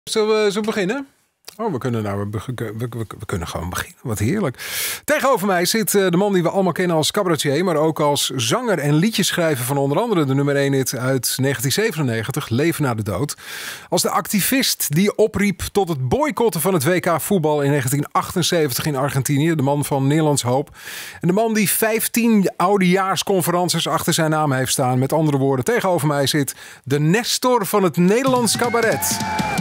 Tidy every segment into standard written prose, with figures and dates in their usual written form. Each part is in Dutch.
Zullen we beginnen? Oh, we kunnen gewoon beginnen. Wat heerlijk. Tegenover mij zit de man die we allemaal kennen als cabaretier, maar ook als zanger en liedjeschrijver van onder andere de nummer 1 hit uit 1997, Leven na de dood. Als de activist die opriep tot het boycotten van het WK voetbal in 1978 in Argentinië. De man van Nederlands Hoop. En de man die 15 oudejaarsconferences achter zijn naam heeft staan. Met andere woorden, tegenover mij zit de Nestor van het Nederlands cabaret.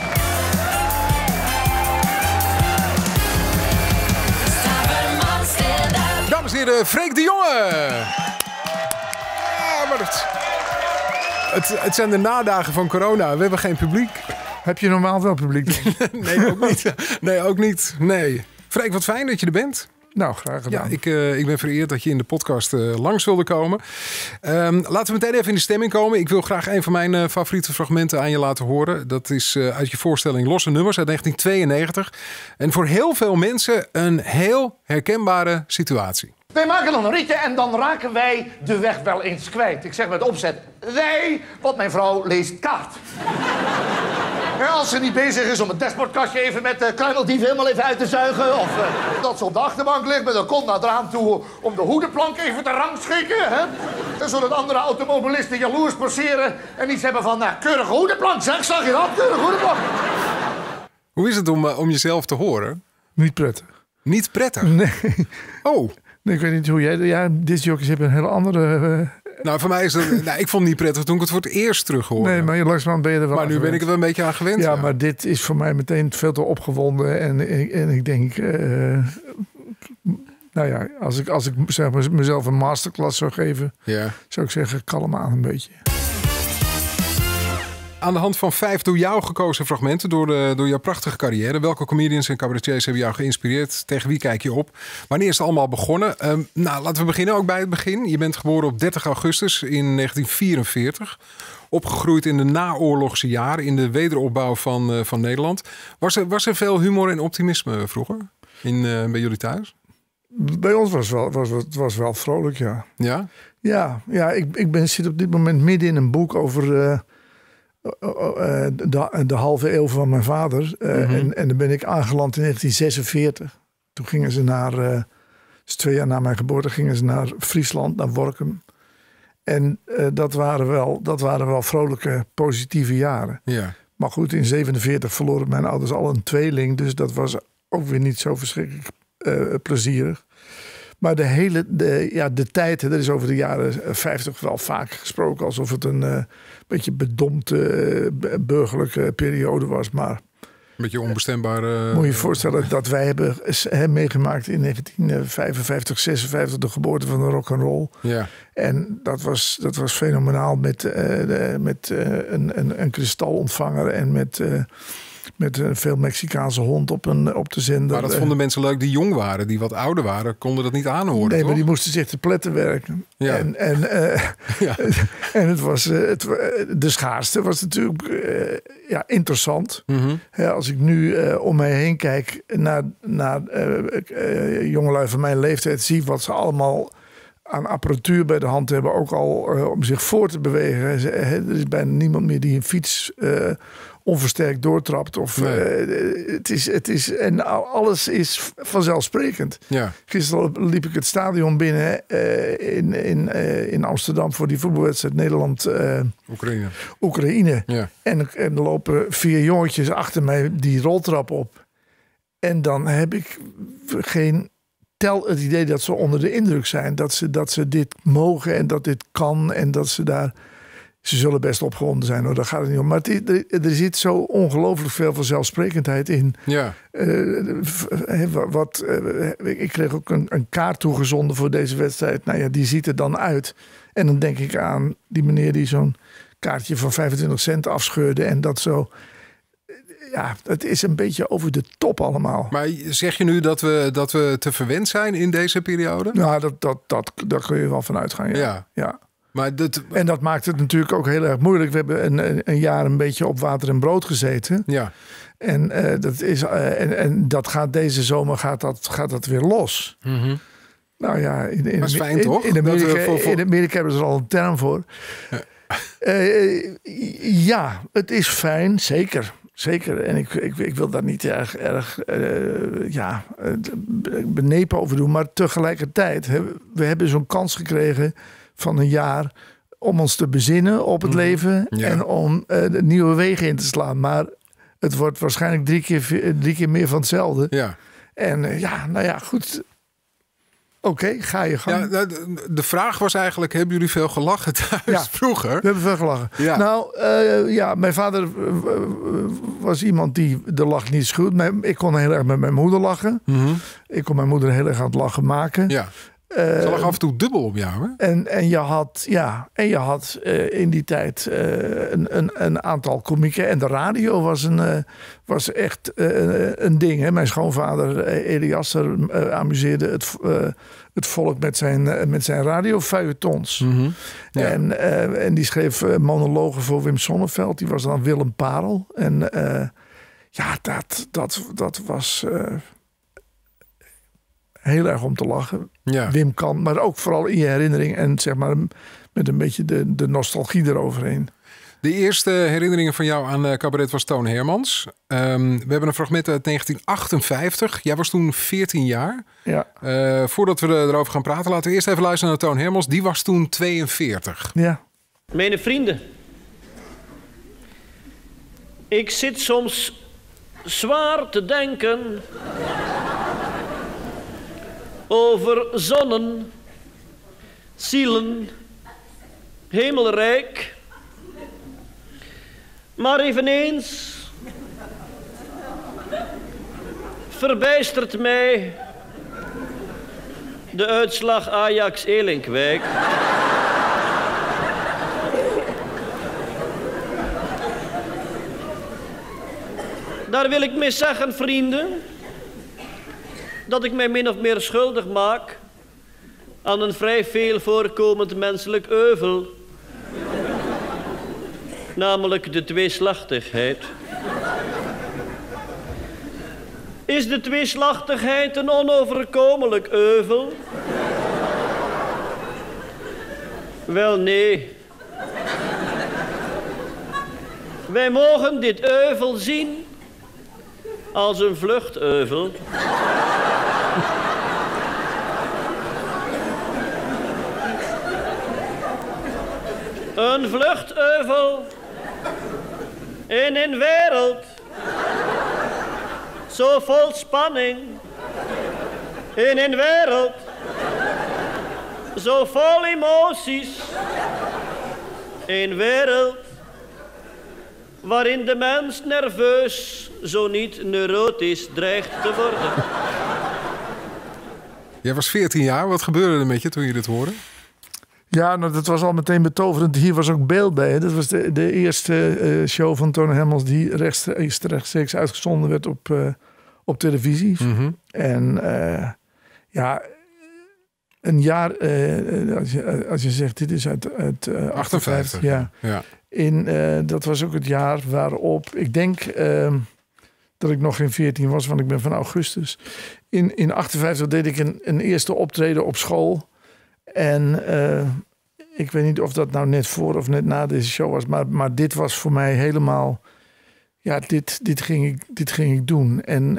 Dames en heren, Freek de Jonge. Ja, maar het zijn de nadagen van corona. We hebben geen publiek. Heb je normaal wel publiek? Nee, ook niet. Nee, ook niet. Nee. Freek, wat fijn dat je er bent. Nou, graag gedaan. Ja, ik ben vereerd dat je in de podcast langs wilde komen. Laten we meteen even in de stemming komen. Ik wil graag een van mijn favoriete fragmenten aan je laten horen. Dat is uit je voorstelling Losse Nummers uit 1992. En voor heel veel mensen een heel herkenbare situatie. Wij maken dan een ritje en dan raken wij de weg wel eens kwijt. Ik zeg met opzet wij, want mijn vrouw leest kaart. Ja, als ze niet bezig is om het dashboardkastje even met de kruimeldief helemaal even uit te zuigen. Of dat ze op de achterbank ligt met een kont naar het raam toe om de hoedenplank even te rangschikken. Hè? Zodat andere automobilisten jaloers passeren en iets hebben van, nou, keurige hoedenplank, zeg. Zag je dat? Keurige hoedenplank. Hoe is het om jezelf te horen? Niet prettig. Niet prettig? Nee. Oh. Nee, ik weet niet hoe jij... Ja, discjockeys hebben een hele andere... Nou, voor mij is het... ik vond het niet prettig toen ik het voor het eerst terug hoorde. Nee, maar langzamerhand ben je er wel Maar nu ben ik er wel een beetje aan gewend. Ja, maar dit is voor mij meteen veel te opgewonden. En ik denk... nou ja, als ik zeg maar, mezelf een masterclass zou geven... zou ik zeggen, kalm aan een beetje. Aan de hand van 5 door jou gekozen fragmenten door jouw prachtige carrière. Welke comedians en cabaretiers hebben jou geïnspireerd? Tegen wie kijk je op? Wanneer is het allemaal begonnen? Nou, laten we beginnen ook bij het begin. Je bent geboren op 30 augustus in 1944. Opgegroeid in de naoorlogse jaren in de wederopbouw van Nederland. Was er veel humor en optimisme vroeger bij jullie thuis? Bij ons was wel vrolijk, ja. Ja? Ja, ik zit op dit moment midden in een boek over... de halve eeuw van mijn vader. En dan ben ik aangeland in 1946. Toen gingen ze naar... 2 jaar na mijn geboorte gingen ze naar Friesland, naar Workum. En dat waren wel vrolijke, positieve jaren. Ja. Maar goed, in 1947 verloren mijn ouders al een tweeling. Dus dat was ook weer niet zo verschrikkelijk plezierig. Maar de tijd, er is over de jaren 50 wel vaak gesproken... alsof het een beetje bedompte burgerlijke periode was. Maar een beetje onbestembare... moet je je voorstellen dat wij hebben meegemaakt in 1955, 56... de geboorte van de rock'n'roll. Ja. En dat was fenomenaal met een kristalontvanger... en met een veel Mexicaanse hond op de zender. Maar dat vonden mensen leuk die jong waren, die wat ouder waren, konden dat niet aanhoren. Nee, toch? Maar die moesten zich te pletten werken. Ja. Ja. En het was de schaarste was natuurlijk interessant. Mm-hmm. Als ik nu om mij heen kijk naar jongelui van mijn leeftijd, zie wat ze allemaal aan apparatuur bij de hand hebben, ook al om zich voor te bewegen. Er is bijna niemand meer die een fiets onversterkt doortrapt. Het is en alles is vanzelfsprekend. Ja. Gisteren liep ik het stadion binnen in Amsterdam voor die voetbalwedstrijd Nederland-Oekraïne. Ja. En er lopen 4 jongetjes achter mij die roltrap op. En dan heb ik het idee dat ze onder de indruk zijn. Dat ze dit mogen en dat dit kan en dat ze daar... Ze zullen best opgewonden zijn, hoor, daar gaat het niet om. Maar er zit zo ongelooflijk veel vanzelfsprekendheid in. Ja. Ik kreeg ook een kaart toegezonden voor deze wedstrijd. Nou ja, die ziet er dan uit. En dan denk ik aan die meneer die zo'n kaartje van 25 cent afscheurde. En dat zo... Ja, het is een beetje over de top allemaal. Maar zeg je nu dat we te verwend zijn in deze periode? Nou, daar kun je wel van uitgaan, ja. Maar en dat maakt het natuurlijk ook heel erg moeilijk. We hebben een jaar een beetje op water en brood gezeten. Ja. En dat gaat deze zomer gaat dat weer los. Mm-hmm. Nou ja, dat is fijn, toch? In Amerika hebben ze er al een term voor. Ja, het is fijn, zeker. Zeker. En ik wil daar niet erg benepen over doen. Maar tegelijkertijd, we hebben zo'n kans gekregen van een jaar om ons te bezinnen op het leven. Ja. En om de nieuwe wegen in te slaan. Maar het wordt waarschijnlijk drie keer meer van hetzelfde. Ja. En goed. Oké, ga je gang. Ja, de vraag was eigenlijk, hebben jullie veel gelachen thuis vroeger? We hebben veel gelachen. Ja. Nou, mijn vader was iemand die de lach niet schuwt. Ik kon heel erg met mijn moeder lachen. Mm-hmm. Ik kon mijn moeder heel erg aan het lachen maken. Ja. Ze lag af en toe dubbel op jou, hè? En je had in die tijd een aantal komieken. En de radio was echt een ding. Hè? Mijn schoonvader Eliasser amuseerde het volk met zijn radiofeuilletons. Mm-hmm. Ja. En die schreef monologen voor Wim Sonneveld. Die was dan Willem Parel. En dat was... heel erg om te lachen. Ja. Wim kan, maar ook vooral in je herinnering en zeg maar met een beetje de nostalgie eroverheen. De eerste herinneringen van jou aan cabaret was Toon Hermans. We hebben een fragment uit 1958. Jij was toen 14 jaar. Ja. Voordat we erover gaan praten, laten we eerst even luisteren naar Toon Hermans. Die was toen 42. Ja. Mijn vrienden, ik zit soms zwaar te denken over zonnen, zielen, hemelrijk. Maar eveneens verbijstert mij de uitslag Ajax-Elinkwijk. Daar wil ik mee zeggen, vrienden, dat ik mij min of meer schuldig maak aan een vrij veel voorkomend menselijk euvel. Namelijk de tweeslachtigheid. Is de tweeslachtigheid een onoverkomelijk euvel? Wel, nee. Wij mogen dit euvel zien als een vluchteuvel. Een vluchteuvel in een wereld zo vol spanning. In een wereld zo vol emoties. Een wereld waarin de mens nerveus, zo niet neurotisch, dreigt te worden. Jij was 14 jaar. Wat gebeurde er met je toen je dit hoorde? Ja, nou, dat was al meteen betoverend. Hier was ook beeld bij. Hè? Dat was de eerste show van Toon Hermans die rechtstreeks uitgezonden werd op televisie. Mm-hmm. En een jaar, als je zegt, dit is uit 58. Ja. Dat was ook het jaar waarop, ik denk dat ik nog geen 14 was, want ik ben van augustus. In 58 deed ik een eerste optreden op school. En ik weet niet of dat nou net voor of net na deze show was. Maar dit was voor mij helemaal... Ja, dit ging ik doen. En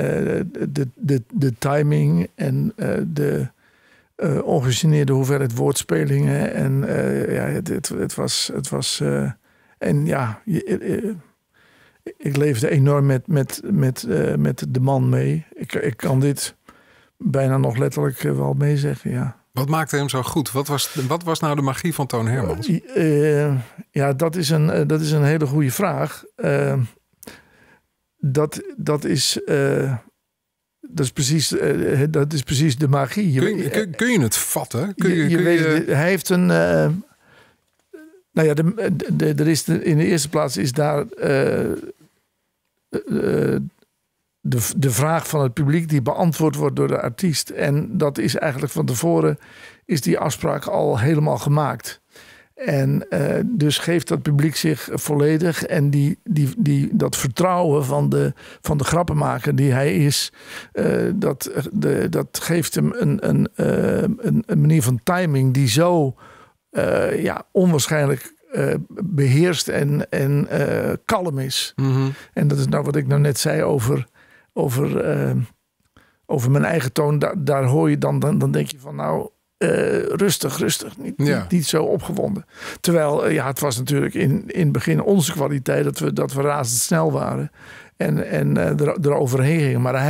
de timing en de ongegeneerde hoeveelheid woordspelingen. En het was... en ja, ik leefde enorm met de man mee. Ik kan dit bijna nog letterlijk wel meezeggen, ja. Wat maakte hem zo goed? Wat was nou de magie van Toon Hermans? Dat is een hele goede vraag. Dat is precies de magie. Kun je het vatten? Hij heeft een... er is in de eerste plaats is daar... De vraag van het publiek die beantwoord wordt door de artiest. En dat is eigenlijk van tevoren is die afspraak al helemaal gemaakt. En dus geeft dat publiek zich volledig. En dat vertrouwen van de grappenmaker die hij is. Dat geeft hem een manier van timing die zo onwaarschijnlijk beheerst en kalm is. Mm-hmm. En dat is nou wat ik nou net zei over mijn eigen toon. Daar hoor je dan denk je van nou... rustig. Niet zo opgewonden. Terwijl, het was natuurlijk in het begin onze kwaliteit dat we razendsnel waren. En eroverheen gingen. Maar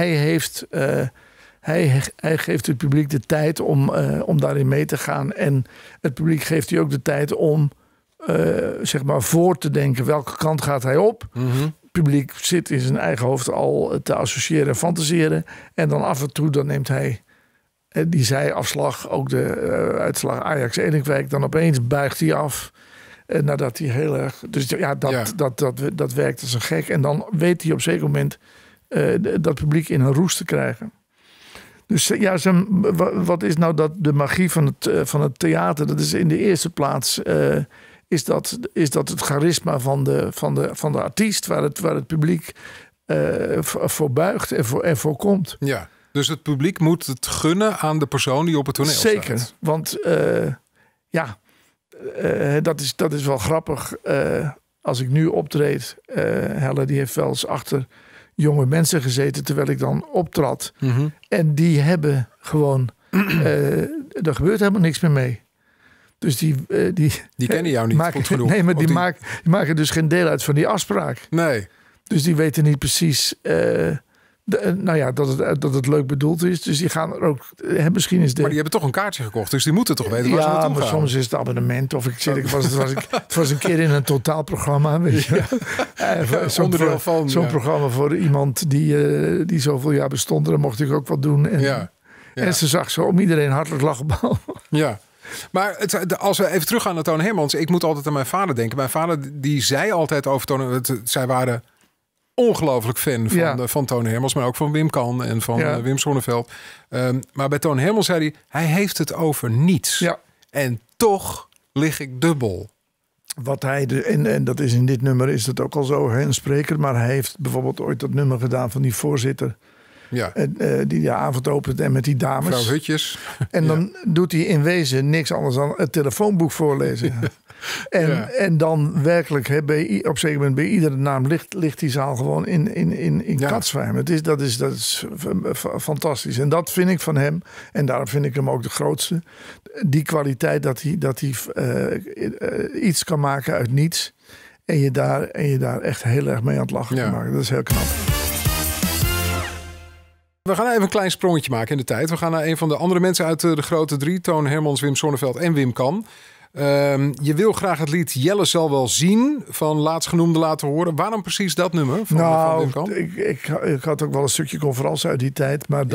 hij geeft het publiek de tijd om daarin mee te gaan. En het publiek geeft hij ook de tijd om zeg maar voor te denken. Welke kant gaat hij op? Mm-hmm. Het publiek zit in zijn eigen hoofd al te associëren en fantaseren. En dan af en toe dan neemt hij... die zijafslag, ook de uitslag Ajax-Elinkwijk, dan opeens buigt hij af. Nadat hij heel erg... Dus dat werkt als een gek. En dan weet hij op een zeker moment dat publiek in een roest te krijgen. Dus wat is nou de magie van het theater? Dat is in de eerste plaats... Is dat het charisma van de artiest... waar het publiek voor buigt en voor komt. Ja. Dus het publiek moet het gunnen aan de persoon die op het toneel staat. Zeker, want dat is wel grappig. Als ik nu optreed, Helle die heeft wel eens achter jonge mensen gezeten... terwijl ik dan optrad. Mm-hmm. En die hebben gewoon... er gebeurt helemaal niks meer mee. Dus die kennen jou niet goed genoeg. Nee, maar die maken dus geen deel uit van die afspraak. Nee. Dus die weten niet precies... dat het leuk bedoeld is. Dus die gaan er ook... misschien is Maar die hebben toch een kaartje gekocht. Dus die moeten toch weten waar ze naartoe gaan. Maar soms is het abonnement. Of het was een keer in een totaalprogramma. Weet je. Zo'n programma voor iemand die zoveel jaar bestond. En dan mocht ik ook wat doen. En ze zag zo om iedereen hartelijk lachen. Ja. Maar als we even teruggaan naar Toon Hermans. Ik moet altijd aan mijn vader denken. Mijn vader die zei altijd over Toon... Zij waren... ongelooflijk fan van Toon Hermans, maar ook van Wim Kan en van Wim Sonneveld. Maar bij Toon Hermans zei hij heeft het over niets. Ja. En toch lig ik dubbel. Wat hij en dat is in dit nummer is dat ook al zo, een spreker, maar hij heeft bijvoorbeeld ooit dat nummer gedaan van die voorzitter. Ja. Die de avond opent en met die dames. Vrouw Hutjes. En dan doet hij in wezen niks anders dan het telefoonboek voorlezen. En dan werkelijk, op een zeker moment bij iedere naam ligt die zaal gewoon in katzwijm. Dat is fantastisch. En dat vind ik van hem. En daarom vind ik hem ook de grootste. Die kwaliteit dat hij iets kan maken uit niets. En je daar echt heel erg mee aan het lachen kan maken. Dat is heel knap. We gaan even een klein sprongetje maken in de tijd. We gaan naar een van de andere mensen uit de grote drie. Toon Hermans, Wim Sonneveld en Wim Kan. Je wil graag het lied Jelle zal wel zien van laatstgenoemde laten horen. Waarom precies dat nummer van Wim Kan? Ik had ook wel een stukje conferentie uit die tijd. Maar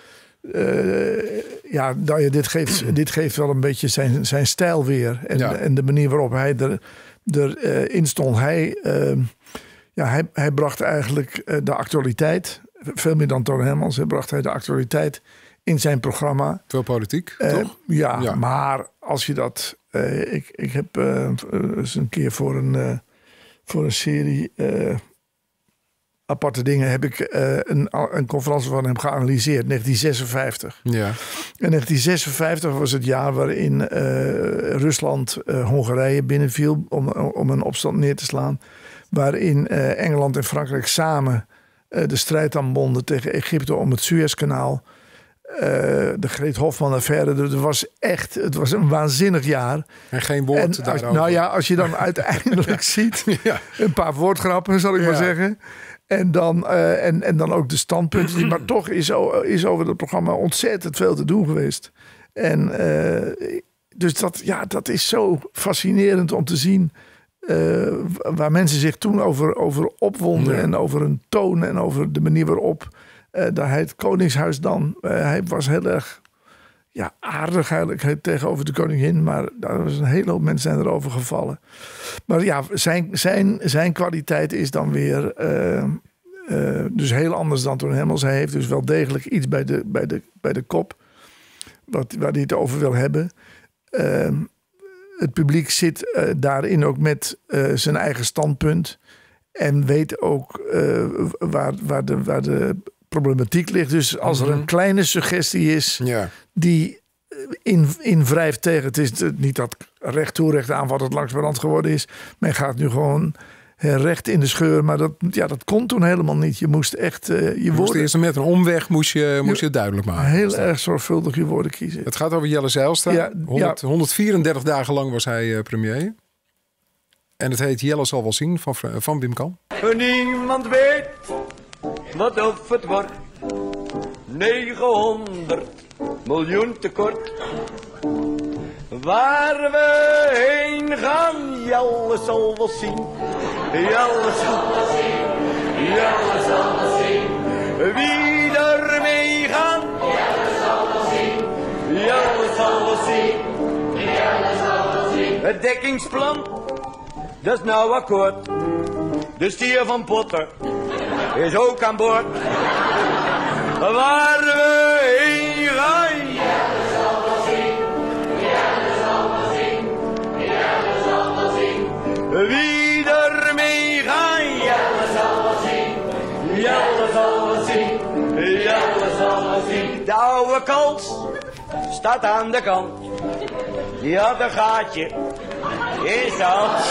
dit geeft wel een beetje zijn stijl weer. En de manier waarop hij erin stond. Hij bracht eigenlijk de actualiteit. Veel meer dan Toon Hermans. Bracht hij de actualiteit in zijn programma. Veel politiek, toch? Ja, maar als je dat... Ik heb eens een keer voor een serie aparte dingen... heb ik een conferentie van hem geanalyseerd. 1956. Ja. En 1956 was het jaar waarin Rusland Hongarije binnenviel... om een opstand neer te slaan. Waarin Engeland en Frankrijk samen... de strijd aanbonden tegen Egypte om het Suezkanaal. De Greet Hofman-affaire. Het was een waanzinnig jaar. En geen woord daarover. Als je dan uiteindelijk ziet... een paar woordgrappen, zal ik maar zeggen. En dan ook de standpunten. Maar toch is over het programma ontzettend veel te doen geweest. En dus dat is zo fascinerend om te zien... waar mensen zich toen over opwonden... en over hun toon en over de manier waarop... dat hij het Koningshuis dan... hij was heel erg aardig eigenlijk tegenover de koningin... maar daar was een hele hoop mensen zijn erover gevallen. Maar zijn kwaliteit is dan weer... dus heel anders dan Toon Hermans. Hij heeft dus wel degelijk iets bij de kop... waar hij het over wil hebben... Het publiek zit daarin ook met zijn eigen standpunt. En weet ook waar de problematiek ligt. Dus als er een kleine suggestie is die invrijft tegen... Het is niet dat recht toe, recht aan wat het langzamerhand geworden is. Men gaat nu gewoon recht in de scheur. Maar dat kon toen helemaal niet. Je moest echt je woorden... Eerst met een omweg moest je het duidelijk maken. Heel erg zorgvuldig je woorden kiezen. Het gaat over Jelle Zijlstra. 134 dagen lang was hij premier. En het heet Jelle zal wel zien van Wim Kan. Niemand weet wat of het wordt. 900 miljoen tekort. Waar we heen gaan, Jelle zal wel zien. Jelle zal wel zien. Jelle zal wel zien. Wie er mee gaat, Jelle zal wel zien. Jelle zal wel zien. Jelle zal wel zien. Het dekkingsplan, dat is nou akkoord. De stier van Potter is ook aan boord. Waar we heen gaan, Jelle zal wel zien. Jelle zal wel zien. Jelle zal wel zien. Wie er mee gaat, Jelle zal wel zien. Jelle zal wel zien. Jelle zal wel zien. De oude kans staat aan de kant. Die had een gaatje in zijn hand.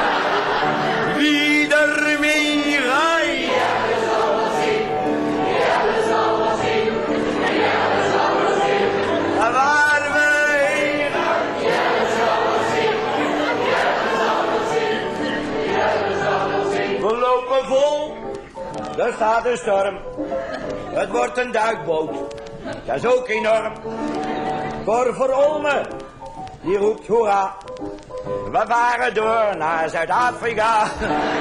Wie er mee gaat, Jelle zal wel zien. Jelle zal wel zien. Jelle zal wel zien. Waar we heen gaan, Jelle zal wel zien. Jelle zal wel zien. Jelle zal wel zien. We lopen vol, er staat een storm. Het wordt een duikboot, dat is ook enorm. Voor Olme, die roept hoera. We varen door naar Zuid-Afrika.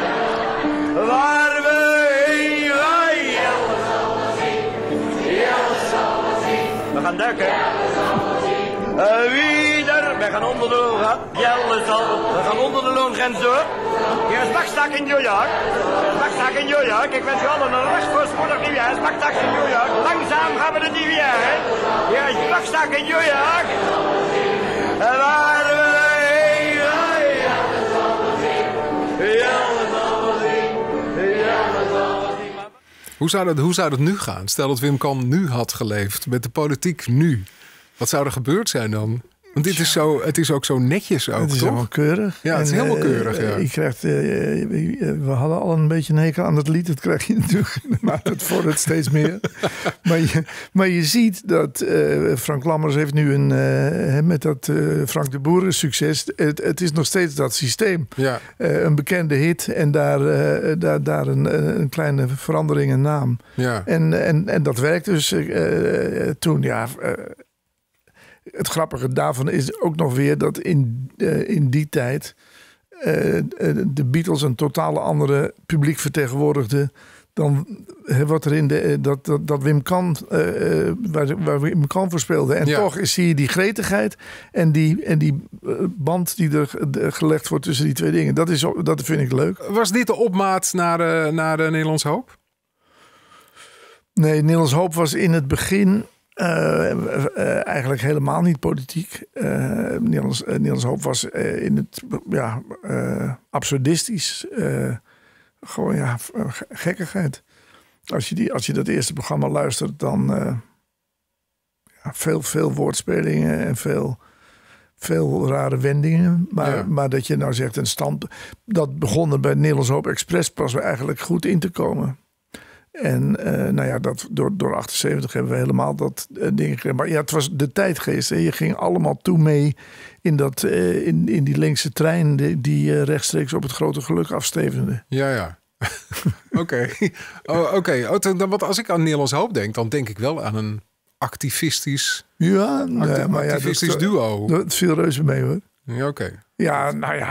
Waar we heen gaan, Jelle zal wel zien. Jelle zal wel zien. We gaan duiken. Jelle zal wel zien. We gaan onder de loongrens. Jelle zal. We gaan onder de loongrens door. Hier is Bakstak in New York. Bakstak in New York. Ik wens u allen een recht voorspoedig nieuwjaar. Bakstak in New York. Langzaam gaan we het nieuwjaar, hè. Hier is Bakstak in New York. Waar we heen gaan, Jelle zal wel zien. Jelle zal wel zien. Jelle zal wel zien. Hoe zou dat nu gaan? Stel dat Wim Kan nu had geleefd met de politiek nu. Wat zou er gebeurd zijn dan? Want het is ook zo netjes ook, het is toch? helemaal keurig. Ja, het is helemaal keurig, ja. Je krijgt, we hadden al een beetje een hekel aan het lied. Dat krijg je natuurlijk, maar het vordert steeds meer. Maar je ziet dat Frank Lammers heeft nu met dat Frank de Boeren succes. Het is nog steeds dat systeem. Ja. Een bekende hit en daar een kleine verandering in naam. Ja. En dat werkt dus toen, ja... Het grappige daarvan is ook nog weer dat in die tijd de Beatles een totale andere publiek vertegenwoordigden dan wat er in dat Wim Kan, waar Wim Kan voor speelde. En toch zie je die gretigheid en die band die er gelegd wordt tussen die twee dingen. Dat vind ik leuk. Was dit de opmaat naar de Nederlands Hoop? Nee, Nederlands Hoop was in het begin... eigenlijk helemaal niet politiek. Nederlands Hoop was in het absurdistisch. Gewoon gekkigheid. Als je dat eerste programma luistert, dan veel woordspelingen en veel rare wendingen. Maar dat je nou zegt, dat begon er bij Nederlands Hoop Express pas eigenlijk goed in te komen. En dat door 78 hebben we helemaal dat ding gekregen. Maar ja, het was de tijdgeest. Hè. Je ging allemaal toe mee in die linkse trein die rechtstreeks op het grote geluk afstevende. Ja. Oké. Want als ik aan Nederlands Hoop denk, dan denk ik wel aan een activistisch duo. Dat viel reuze mee, hoor. Ja, oké. Ja,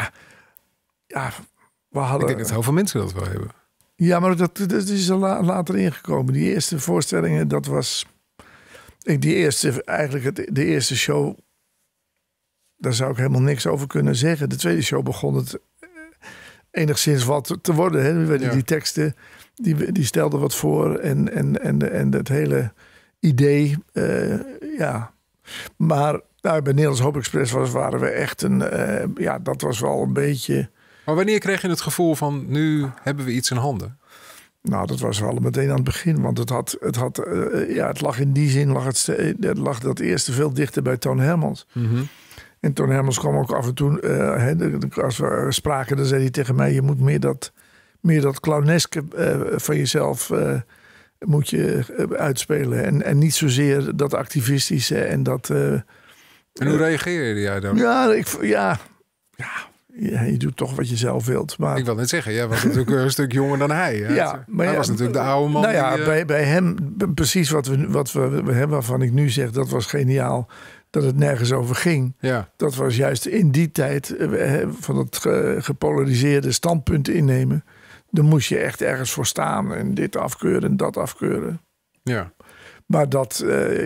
we hadden... Ik denk dat heel veel mensen dat wel hebben. Ja, maar dat is er later ingekomen. Die eerste voorstellingen, dat was... De eerste show... Daar zou ik helemaal niks over kunnen zeggen. De tweede show begon het enigszins wat te worden. Hè? Die teksten, die stelden wat voor. En dat hele idee, Maar bij Nederlands Hoop Express waren we echt dat was wel een beetje... Maar wanneer kreeg je het gevoel van, nu hebben we iets in handen? Nou, dat was wel meteen aan het begin. Want het lag in die zin, lag dat eerste veel dichter bij Toon Hermans. Mm-hmm. En Toon Hermans kwam ook af en toe... als we spraken, dan zei hij tegen mij... je moet meer dat clowneske van jezelf... moet je uitspelen. En niet zozeer dat activistische en dat... en hoe reageerde jij dan? Je doet toch wat je zelf wilt. Maar... Ik wil net zeggen, jij was natuurlijk een stuk jonger dan hij. Hè? Ja, maar hij was natuurlijk de oude man. Nou ja, bij hem, precies wat we hebben, waarvan ik nu zeg, dat was geniaal. Dat het nergens over ging. Ja. Dat was juist in die tijd van het gepolariseerde standpunt innemen. Dan moest je echt ergens voor staan en dit afkeuren en dat afkeuren. Ja. Maar dat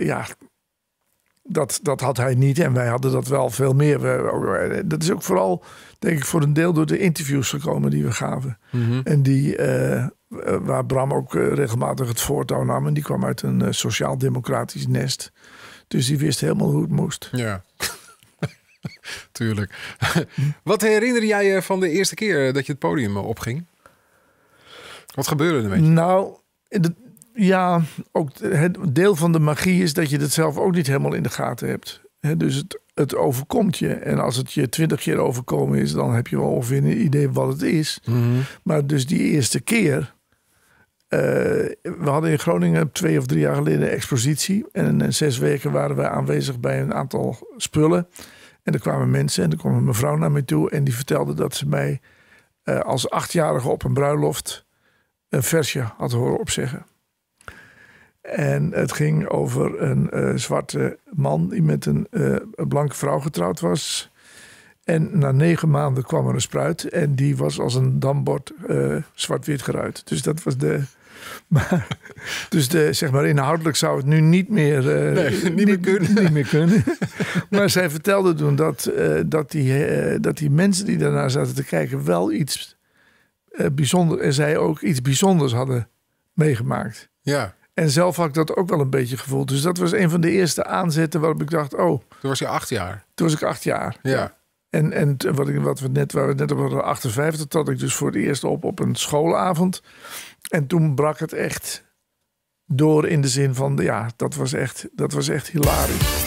had hij niet en wij hadden dat wel veel meer. Dat is ook vooral, denk ik, voor een deel door de interviews gekomen die we gaven. Mm-hmm. En die, waar Bram ook regelmatig het voortouw nam. En die kwam uit een sociaal-democratisch nest. Dus die wist helemaal hoe het moest. Ja, tuurlijk. Wat herinner jij je van de eerste keer dat je het podium opging? Wat gebeurde er met je? Nou, ja, ook het deel van de magie is dat je het zelf ook niet helemaal in de gaten hebt. Dus het overkomt je. En als het je 20 keer overkomen is, dan heb je wel ongeveer een idee wat het is. Mm-hmm. Maar dus die eerste keer... we hadden in Groningen 2 of 3 jaar geleden een expositie. En in 6 weken waren wij aanwezig bij een aantal spullen. En er kwamen mensen en er kwam een mevrouw naar mij toe. En die vertelde dat ze mij als 8-jarige op een bruiloft een versje had horen opzeggen. En het ging over een zwarte man die met een blanke vrouw getrouwd was. En na 9 maanden kwam er een spruit. En die was als een dambord zwart-wit geruit. Dus dat was de... Maar, dus zeg maar inhoudelijk zou het nu niet meer, niet meer kunnen. Maar zij vertelde toen dat die mensen die daarna zaten te kijken... wel iets bijzonders... en zij ook iets bijzonders hadden meegemaakt. Ja. En zelf had ik dat ook wel een beetje gevoeld. Dus dat was een van de eerste aanzetten waarop ik dacht... oh, toen was je 8 jaar? Toen was ik 8 jaar, ja. En waar we net op 58 trad ik dus voor het eerst op een schoolavond. En toen brak het echt door in de zin van... ja, dat was echt hilarisch.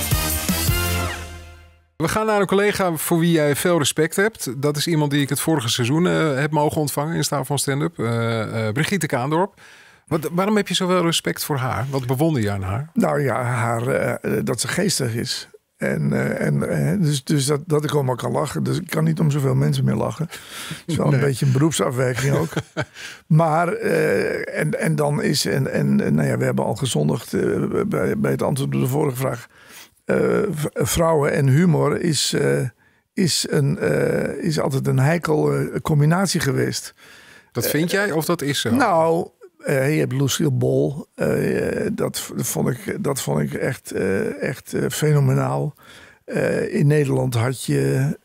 We gaan naar een collega voor wie jij veel respect hebt. Dat is iemand die ik het vorige seizoen heb mogen ontvangen in Staat van Stand-up. Brigitte Kaandorp. Waarom heb je zoveel respect voor haar? Wat bewonder je aan haar? Nou ja, dat ze geestig is. Dus dat ik allemaal kan lachen. Dus ik kan niet om zoveel mensen meer lachen. Dat is wel een beetje een beroepsafwijking ook. Maar, en dan is... nou ja, we hebben al gezondigd bij het antwoord op de vorige vraag. Vrouwen en humor is altijd een heikel combinatie geweest. Dat vind jij of dat is zo? Nou... je hebt Lucille Bol. Dat vond ik echt fenomenaal. In Nederland had je...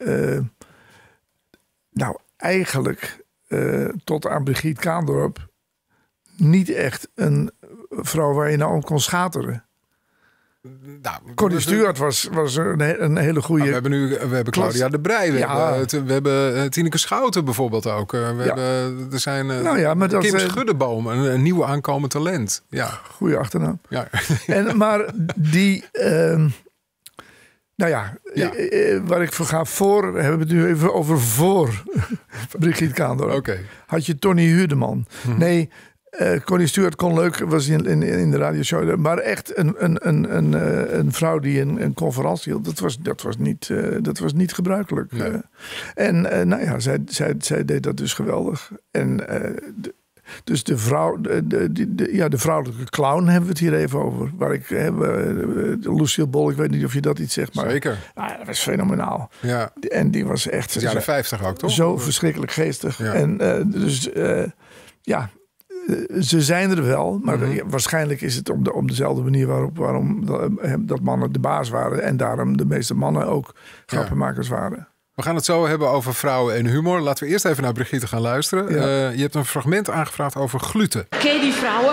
nou, eigenlijk tot aan Brigitte Kaandorp... niet echt een vrouw waar je nou om kon schateren. Nou, Connie Stewart was een hele goede... we hebben Claudia de Breij. We hebben Tineke Schouten bijvoorbeeld ook. Er zijn Kim Schuddeboom, een nieuw aankomend talent. Ja. Goeie achternaam. Ja. Maar die... waar ik voor ga voor... We hebben het nu even over voor Brigitte Kaandorp. Okay. Had je Tony Huurdeman. Nee... Connie Stewart kon leuk, was in de radioshow. Maar echt een vrouw die een conferentie hield, dat was niet gebruikelijk. Ja. Zij deed dat dus geweldig. En dus de vrouwelijke clown hebben we het hier even over. Waar ik Lucille Bol, ik weet niet of je dat iets zegt. Maar, zeker. Nou, dat was fenomenaal. Ja. En die was echt... De jaren 50 ook, toch? Zo verschrikkelijk geestig. Ja. En ze zijn er wel, maar waarschijnlijk is het om dezelfde manier waarom dat mannen de baas waren en daarom de meeste mannen ook grappenmakers waren. We gaan het zo hebben over vrouwen en humor. Laten we eerst even naar Brigitte gaan luisteren. Ja. Je hebt een fragment aangevraagd over gluten. Ken je die vrouwen?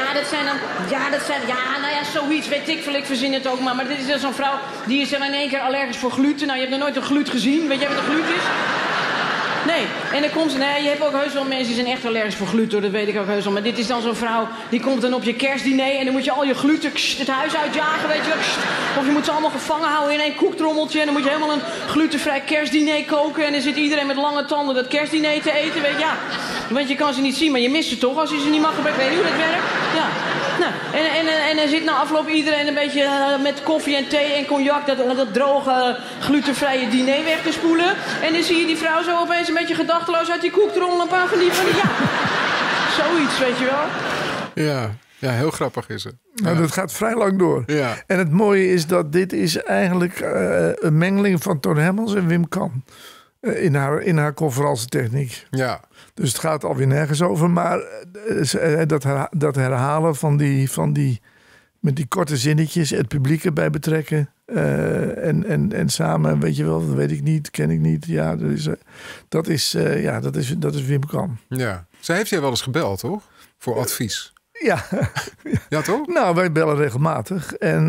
Zoiets, weet ik veel, ik verzin het ook maar. Maar dit is dus zo'n vrouw, die is dan in één keer allergisch voor gluten. Nou, je hebt nog nooit een glut gezien. Weet jij wat een glut is? Nee, en dan komt ze... Nee, je hebt ook heus wel mensen die zijn echt allergisch voor gluten, hoor. Dat weet ik ook heus wel. Maar dit is dan zo'n vrouw, die komt dan op je kerstdiner... en dan moet je al je gluten het huis uitjagen, weet je wel. Of je moet ze allemaal gevangen houden in één koektrommeltje... en dan moet je helemaal een glutenvrij kerstdiner koken... en dan zit iedereen met lange tanden dat kerstdiner te eten, weet je. Ja, want je kan ze niet zien, maar je mist ze toch als je ze niet mag gebruiken. Weet je hoe dat werkt? Ja. Nou, en dan zit na afloop iedereen een beetje met koffie en thee en cognac... dat droge, glutenvrije diner weg te spoelen. En dan zie je die vrouw zo opeens een beetje gedachteloos uit die koek trommelen. Een paar van die ja, zoiets, weet je wel. Ja, heel grappig is het. Nou, dat gaat vrij lang door. Ja. En het mooie is dat dit is eigenlijk een mengeling van Toon Hermans en Wim Kan. In haar conferentietechniek. Ja. Dus het gaat alweer nergens over. Maar dat herhalen van die met die korte zinnetjes, het publiek erbij betrekken. En samen, weet je wel, dat weet ik niet, ken ik niet. Ja, dat is Wim Kan. Ja. Zij heeft jij wel eens gebeld, toch? Voor advies. Ja. Ja, toch? Nou, wij bellen regelmatig. En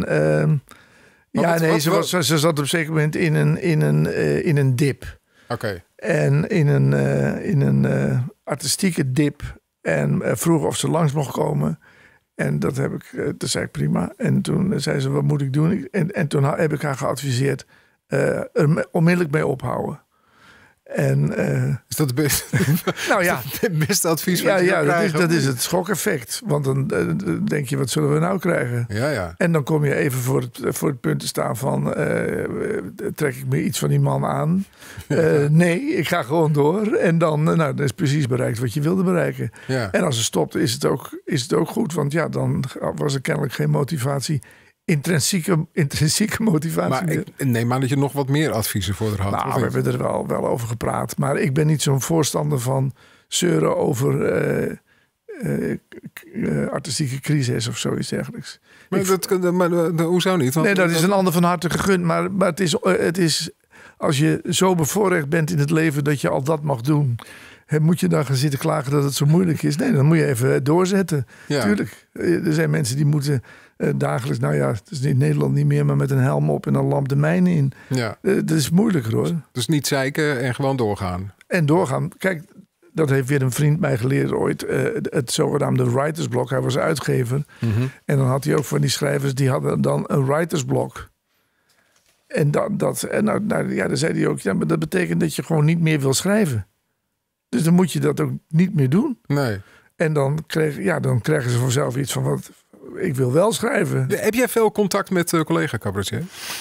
ze zat op een zeker moment in een dip. Oké. En in een artistieke dip. En vroeg of ze langs mocht komen. En dat zei ik prima. En toen zei ze, wat moet ik doen? En toen heb ik haar geadviseerd er onmiddellijk mee ophouden. En, is dat het beste, nou ja, het beste advies wat je krijgen? Dat is het schokeffect. Want dan denk je, wat zullen we nou krijgen? Ja. En dan kom je even voor het punt te staan van... trek ik me iets van die man aan? Nee, ik ga gewoon door. En dan is precies bereikt wat je wilde bereiken. Ja. En als het stopt, is het ook goed. Want ja, dan was er kennelijk geen motivatie... Intrinsieke motivatie. Maar ik neem aan dat je nog wat meer adviezen voor haar had. Nou, we hebben er wel over gepraat. Maar ik ben niet zo'n voorstander van zeuren over artistieke crisis of zoiets dergelijks. Maar hoezo niet? Want, nee, dat is een ander van harte gegund. Maar het is als je zo bevoorrecht bent in het leven dat je al dat mag doen... Moet je dan gaan zitten klagen dat het zo moeilijk is? Nee, dan moet je even doorzetten. Ja. Tuurlijk, er zijn mensen die moeten dagelijks... Nou ja, het is in Nederland niet meer, maar met een helm op en een lamp de mijnen in. Ja. Dat is moeilijker, hoor. Dus niet zeiken en gewoon doorgaan. En doorgaan. Kijk, dat heeft weer een vriend mij geleerd ooit. Het zogenaamde writersblok. Hij was uitgever. Mm-hmm. En dan had hij ook van die schrijvers... die hadden dan een writersblok. En dan zei hij ook... Ja, maar dat betekent dat je gewoon niet meer wil schrijven. Dus dan moet je dat ook niet meer doen. Nee. En dan krijgen ze vanzelf iets van... wat ik wil wel schrijven. Heb jij veel contact met collega-cabaretier?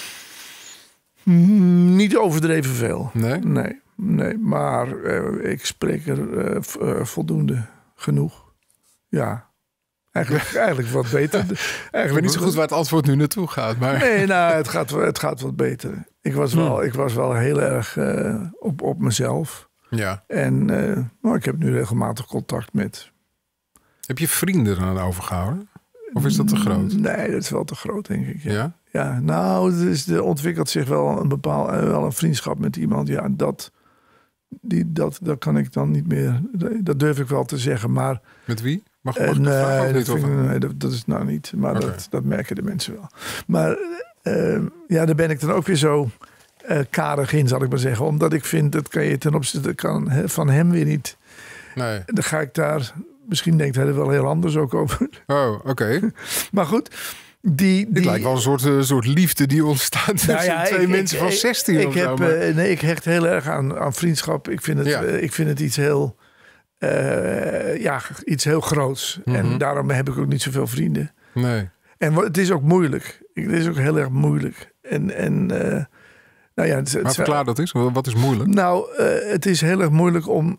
Niet overdreven veel. Nee? Maar ik spreek er voldoende genoeg. Ja. Eigenlijk wat beter. Ik weet niet zo goed waar het antwoord nu naartoe gaat. Maar... Nee, nou, het gaat wat beter. Ik was wel heel erg op mezelf. Ja. En ik heb nu regelmatig contact met... Heb je vrienden aan overgehouden? Of is dat te groot? Nee, dat is wel te groot, denk ik. Ja? Ja, nou, er ontwikkelt zich wel een vriendschap met iemand. Ja, dat kan ik dan niet meer... Dat durf ik wel te zeggen, maar... Met wie? Mag ik dat is nou niet. Maar okay. dat merken de mensen wel. Maar daar ben ik dan ook weer zo... karig in, zal ik maar zeggen. Omdat ik vind, dat kan je ten opzichte van hem weer niet. Nee. Dan ga ik daar... Misschien denkt hij er wel heel anders ook over. Oh, oké. Maar goed, Dit lijkt wel een soort liefde die ontstaat tussen twee mensen van 16 of zo. Ik hecht heel erg aan vriendschap. Ik vind het iets heel... iets heel groots. Mm-hmm. En daarom heb ik ook niet zoveel vrienden. Nee. En het is ook moeilijk. Het is ook heel erg moeilijk. Maar verklaar dat eens. Wat is moeilijk? Nou, het is heel erg moeilijk om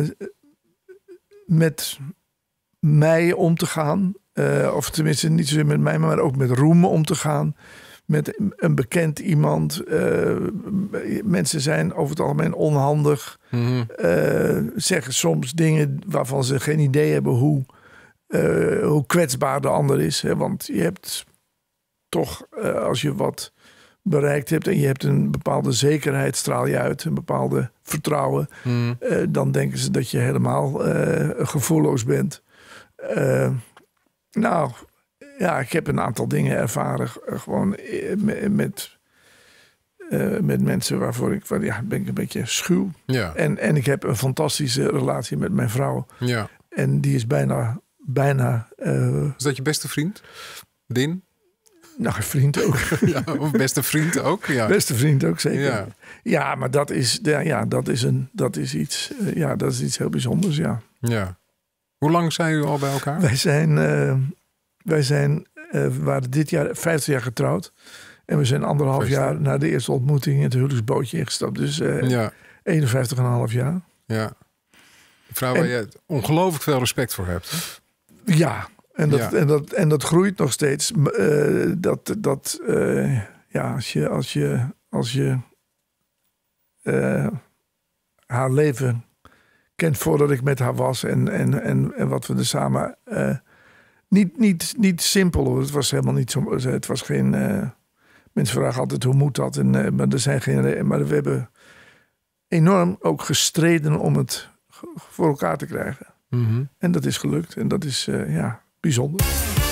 met mij om te gaan. Of tenminste niet zozeer met mij, maar ook met roem om te gaan. Met een bekend iemand. Mensen zijn over het algemeen onhandig. Mm-hmm. Zeggen soms dingen waarvan ze geen idee hebben hoe kwetsbaar de ander is. Hè? Want je hebt toch, als je wat bereikt hebt en je hebt een bepaalde zekerheid, straal je uit, een bepaalde vertrouwen, dan denken ze dat je helemaal gevoelloos bent. Ik heb een aantal dingen ervaren gewoon met met mensen waarvoor ik ben ik een beetje schuw. Ja. En ik heb een fantastische relatie met mijn vrouw. Ja. En die is bijna Is dat je beste vriend? Din? nou, een vriend ook. Ja, of beste vriend ook? Ja. Beste vriend ook, zeker. Ja. Ja, maar dat is iets heel bijzonders, ja. Ja. Hoe lang zijn jullie al bij elkaar? We waren dit jaar 50 jaar getrouwd. En we zijn 1,5 jaar na de eerste ontmoeting in het huwelijksbootje ingestapt. Dus 51,5 jaar. Ja. Een vrouw waar je ongelooflijk veel respect voor hebt. Hè? Ja, en dat groeit nog steeds. Als je haar leven kent voordat ik met haar was en wat we er samen niet simpel hoor. Het was helemaal niet zo. Het was geen. Mensen vragen altijd hoe moet dat, maar er zijn geen. Maar we hebben enorm ook gestreden om het voor elkaar te krijgen. Mm-hmm. En dat is gelukt en dat is bijzonder.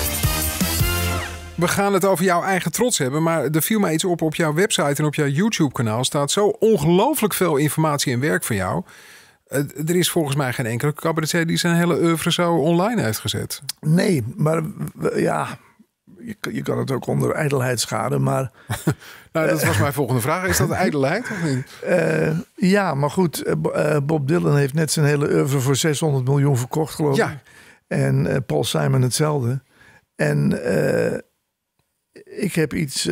We gaan het over jouw eigen trots hebben, maar er viel mij iets op jouw website en op jouw YouTube-kanaal staat zo ongelooflijk veel informatie en werk van jou. Er is volgens mij geen enkele cabaretier die zijn hele oeuvre zo online heeft gezet. Nee, maar ja, je kan het ook onder ijdelheid schaden, maar... Nou, dat was mijn volgende vraag. Is dat ijdelheid of niet? Ja, maar goed, Bob Dylan heeft net zijn hele oeuvre voor 600 miljoen verkocht, geloof ik. En Paul Simon hetzelfde. En ik heb iets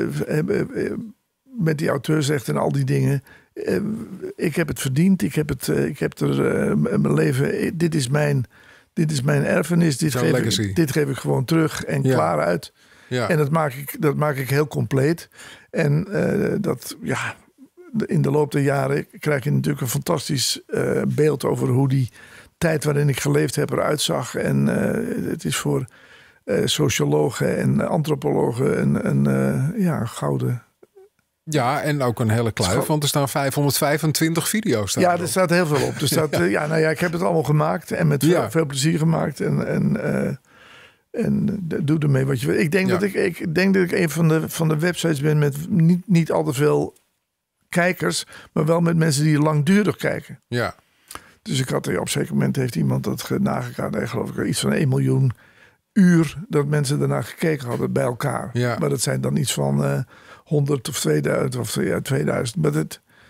met die auteursrecht en al die dingen. Ik heb het verdiend. Ik heb er mijn leven. Dit is mijn erfenis. Dit geef ik gewoon terug en klaar uit. Ja. En dat maak ik heel compleet. En in de loop der jaren krijg je natuurlijk een fantastisch beeld over hoe die tijd waarin ik geleefd heb eruit zag. En het is voor sociologen en antropologen een gouden... Ja, en ook een hele kluif, want er staan 525 video's. Ja, er staat heel veel op. Er staat, ik heb het allemaal gemaakt en met veel plezier gemaakt. En doe ermee wat je wil. Ik denk dat ik een van de websites ben met niet al te veel kijkers, maar wel met mensen die langdurig kijken. Ja. Dus ik had op een zeker moment heeft iemand dat nagekeken. Geloof ik iets van 1 miljoen uur dat mensen daarna gekeken hadden bij elkaar. Ja. Maar dat zijn dan iets van 100 of 2000 of 2000. Maar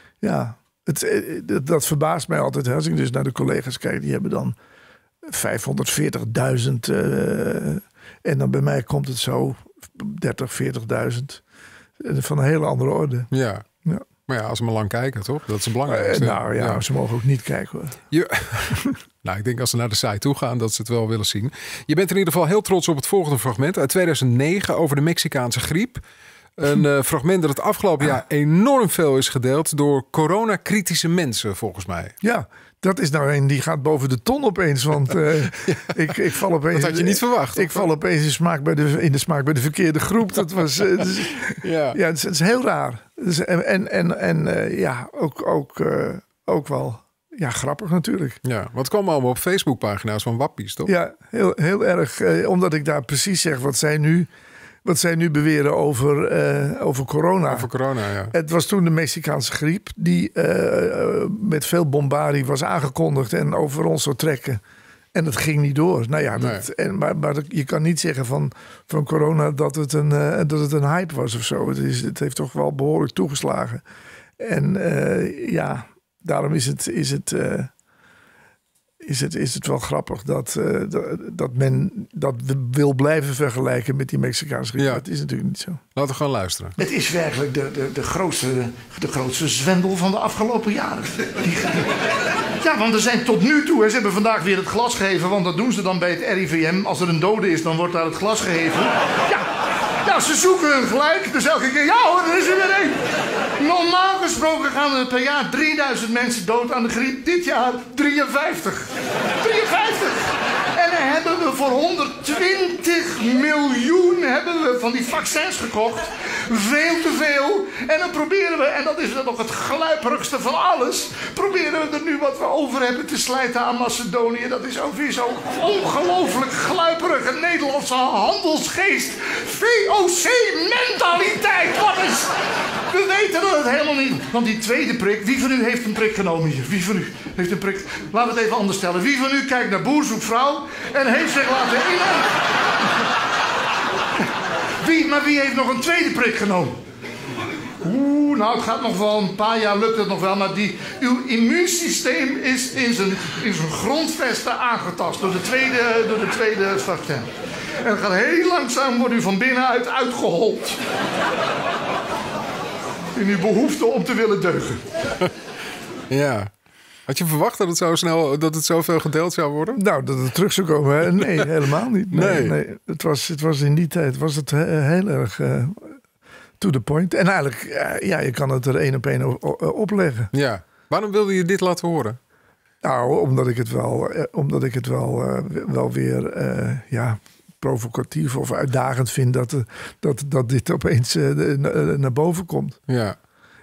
dat verbaast mij altijd. Als ik dus naar de collega's kijk, die hebben dan 540.000. En dan bij mij komt het zo 40.000. Van een hele andere orde. Ja. Maar ja, als ze maar lang kijken, toch? Dat is het belangrijkste. Ze mogen ook niet kijken hoor. Nou, ik denk als ze naar de site toe gaan dat ze het wel willen zien. Je bent in ieder geval heel trots op het volgende fragment uit 2009 over de Mexicaanse griep. Een fragment dat het afgelopen jaar enorm veel is gedeeld door coronakritische mensen, volgens mij. Ja, dat is nou een die gaat boven de ton opeens. Want ik val opeens... Dat had je niet verwacht. Ik val opeens in de smaak bij de verkeerde groep. Dat was... het is heel raar. Dus, ook wel... Ja, grappig natuurlijk. Ja, wat kwam allemaal op Facebookpagina's van wappies, toch? Ja, heel erg. Omdat ik daar precies zeg wat zij nu beweren over corona. Over corona, ja. Het was toen de Mexicaanse griep die met veel bombardie was aangekondigd en over ons zou trekken. En dat ging niet door. Nou ja, maar je kan niet zeggen van corona dat het een hype was of zo. Het heeft toch wel behoorlijk toegeslagen. En daarom is het wel grappig dat men dat wil blijven vergelijken met die Mexicaanse griep. Ja. Dat is natuurlijk niet zo. Laten we gewoon luisteren. Het is werkelijk de grootste zwendel van de afgelopen jaren. Ja, want er zijn tot nu toe... Ze hebben vandaag weer het glas geheven, want dat doen ze dan bij het RIVM. Als er een dode is, dan wordt daar het glas geheven. Ja, ze zoeken hun gelijk. Dus elke keer, ja hoor, er is er weer één. Normaal gesproken gaan er per jaar 3000 mensen dood aan de griep. Dit jaar 53. 53! En dan hebben hebben we voor 120 miljoen hebben we van die vaccins gekocht. Veel te veel. En dan proberen we, en dat is dan nog het gluiperigste van alles, proberen we er nu wat we over hebben te slijten aan Macedonië. Dat is ook weer zo ongelooflijk gluiperige Nederlandse handelsgeest. VOC-mentaliteit. Wat is... We weten dat het helemaal niet. Want die tweede prik, wie van u heeft een prik genomen hier? Wie van u heeft een prik? Laten we het even anders stellen. Wie van u kijkt naar Boer zoekt vrouw en heeft zich laten inenten? Wie heeft nog een tweede prik genomen? Nou, het gaat nog wel een paar jaar, lukt het nog wel. Maar uw immuunsysteem is in zijn grondvesten aangetast door de tweede vaccin. En het gaat heel langzaam, wordt u van binnenuit uitgehold. In uw behoefte om te willen deugen. Ja. Had je verwacht dat het zo snel, dat het zoveel gedeeld zou worden? Nou, dat het terug zou komen. Hè? Nee, helemaal niet. Nee. Het was in die tijd heel erg to the point. En eigenlijk, je kan het er één op één opleggen. Ja. Waarom wilde je dit laten horen? Nou, omdat ik het wel weer provocatief of uitdagend vind dat dit opeens naar boven komt. Ja.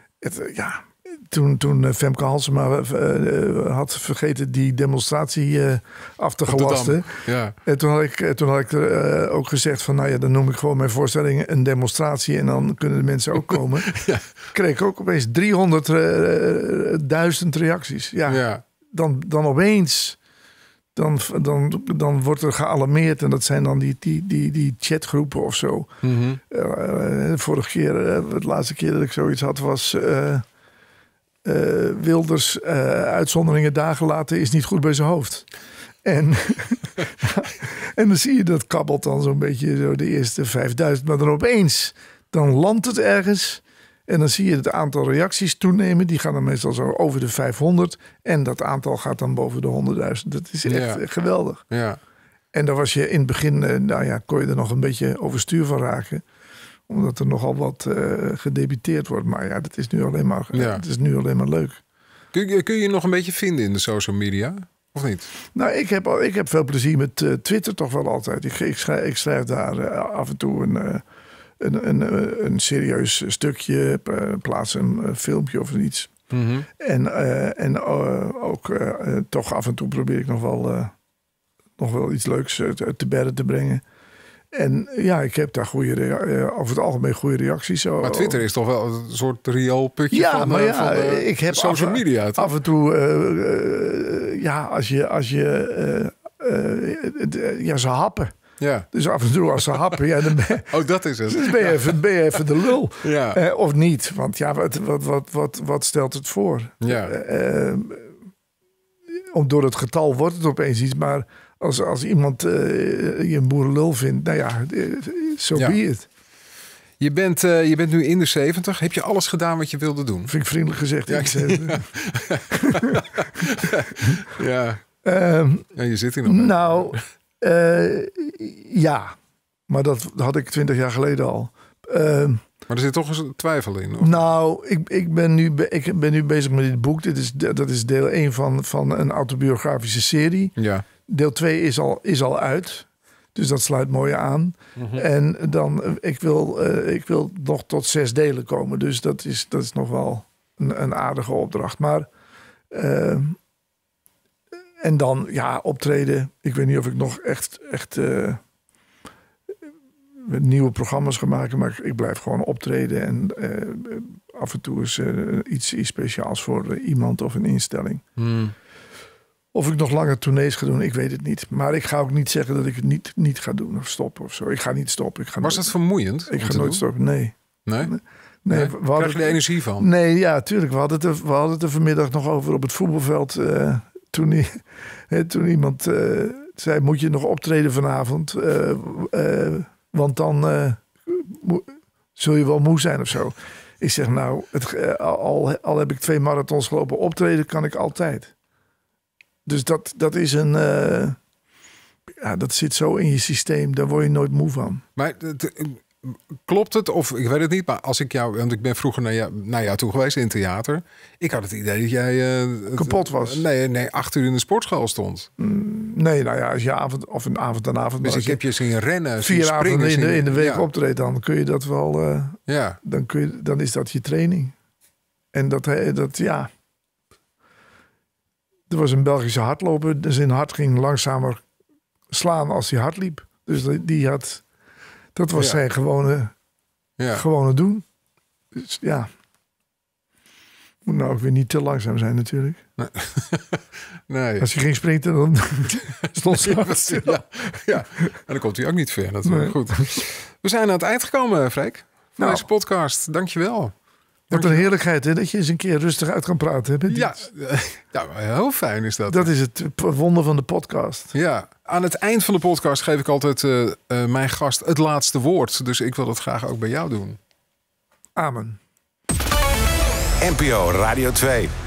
Toen Femke Halsema had vergeten die demonstratie af te gelasten. Ja. En toen had ik er ook gezegd van, dan noem ik gewoon mijn voorstelling een demonstratie en dan kunnen de mensen ook komen. Ja. Kreeg ik ook opeens 300.000 reacties. Ja. Dan opeens... Dan wordt er gealarmeerd en dat zijn dan die chatgroepen of zo. Mm-hmm. Vorige keer, de laatste keer dat ik zoiets had was... Wilders uitzonderingen dagen later is niet goed bij zijn hoofd. En dan zie je dat kabbelt dan zo'n beetje zo de eerste 5000. Maar dan opeens, dan landt het ergens... En dan zie je het aantal reacties toenemen. Die gaan dan meestal zo over de 500. En dat aantal gaat dan boven de 100.000. Dat is echt geweldig. Ja. En dan was je in het begin... kon je er nog een beetje overstuur van raken. Omdat er nogal wat gedebiteerd wordt. Maar ja, dat is nu alleen maar, het is nu alleen maar leuk. Kun je nog een beetje vinden in de social media? Of niet? Nou, ik heb veel plezier met Twitter toch wel altijd. Ik schrijf daar af en toe een serieus stukje, plaats een filmpje of iets. Mm-hmm. En ook toch af en toe probeer ik nog wel iets leuks te berden te brengen. En ja, ik heb daar over het algemeen goede reacties. Maar Twitter is toch wel een soort rioolputje van ik heb social media. Af en toe, ze happen. Ja. Dus af en toe als ze happen, dan dat is het. Dus ben je even de lul. Ja. Of niet, want wat stelt het voor? Ja. Door het getal wordt het opeens iets, maar als iemand je een boerenlul vindt, so be it. Je bent nu in de 70. Heb je alles gedaan wat je wilde doen? Vind ik vriendelijk gezegd. Ja. Je zit hier nog. Nou, ja. Maar dat had ik 20 jaar geleden al. Maar er zit toch een twijfel in? Of? Nou, ik ben nu bezig met dit boek. Dat is deel 1 van een autobiografische serie. Ja. Deel 2 is al uit. Dus dat sluit mooi aan. Mm-hmm. En dan, ik wil nog tot 6 delen komen. Dus dat is nog wel een aardige opdracht. Maar... en dan, optreden. Ik weet niet of ik nog echt nieuwe programma's ga maken. Maar ik blijf gewoon optreden. En af en toe is iets speciaals voor iemand of een instelling. Mm. Of ik nog langer tournees ga doen, ik weet het niet. Maar ik ga ook niet zeggen dat ik het niet ga doen of stoppen of zo. Ik ga niet stoppen. Was dat vermoeiend? Ik ga nooit stoppen, nee. Nee? Krijg je er energie van? Nee, ja, tuurlijk. We hadden het er vanmiddag nog over op het voetbalveld... Toen iemand zei, moet je nog optreden vanavond? Want dan zul je wel moe zijn of zo. Ik zeg, nou, al heb ik 2 marathons gelopen, optreden kan ik altijd. Dus dat is een... dat zit zo in je systeem, daar word je nooit moe van. Maar klopt het? Of ik weet het niet, maar als ik jou... Want ik ben vroeger naar jou toe geweest in theater. Ik had het idee dat jij... Kapot was. Nee, 8 uur in de sportschool stond. Nee, nou ja, als je avond en avond... Dus ik heb je zien rennen, 4 avonden in de week ja. optreedt, dan kun je dat wel... Ja. Dan is dat je training. En dat ja... Er was een Belgische hardloper, dus zijn hart ging langzamer slaan als hij hard liep. Dus dat was zijn gewone doen. Dus ja. Moet nou ook weer niet te langzaam zijn natuurlijk. Nee. Als hij ging sprinten, dan stond hij stil. Ja, en dan komt hij ook niet ver natuurlijk. Nee. Goed. We zijn aan het eind gekomen, Freek. Van deze podcast. Dankjewel. Wat een heerlijkheid, hè? Dat je eens een keer rustig uit kan praten. Hè, ja, heel fijn is dat. Dat is het wonder van de podcast. Ja, aan het eind van de podcast geef ik altijd mijn gast het laatste woord. Dus ik wil dat graag ook bij jou doen. Amen. NPO Radio 2.